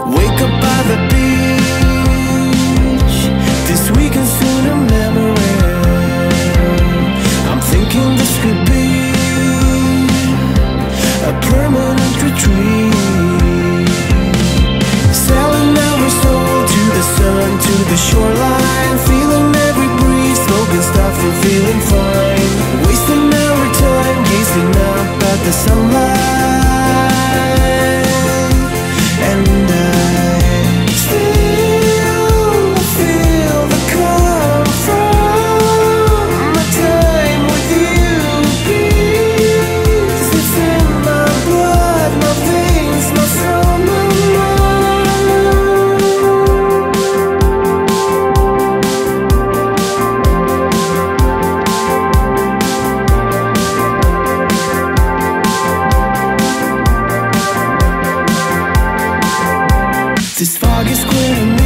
Wake up by the beach. This weekend soon a memory. I'm thinking this could be a permanent retreat. Sailing our soul to the sun, to the shoreline. Feeling every breeze, smoking stuff and feeling fine. Wasting our time, gazing up at the sunlight. And I still feel the calm from my time with you. Peace, it's in my blood, my veins, my soul, my this fog is clearing.